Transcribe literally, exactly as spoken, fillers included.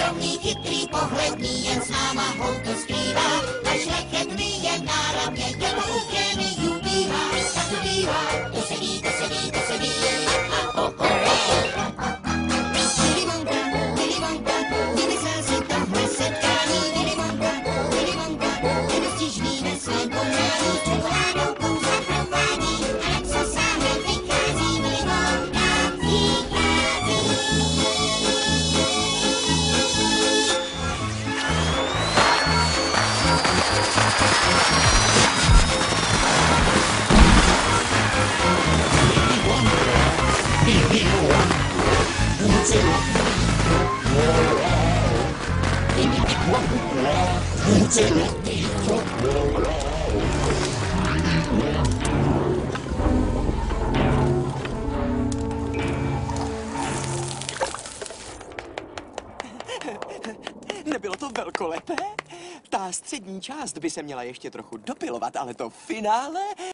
skromný, chytrý, pohledný, jen s náma houto zpívá. A šlechetný je náramně, jako u géniů bývá. Tak to bývá, to se ví, to se ví, to se ví. A o, o, o. Willy Wonka, Willy Wonka, vymyslel si tohle setkání. Willy Wonka, Willy Wonka, je dostižný ve svém konání. S čokoládou kouzla provádí, a jak se sáhne vychází. Willy Wonka vychází. Nebylo to velkolepé? Ta střední část by se měla ještě trochu dopilovat, ale to finále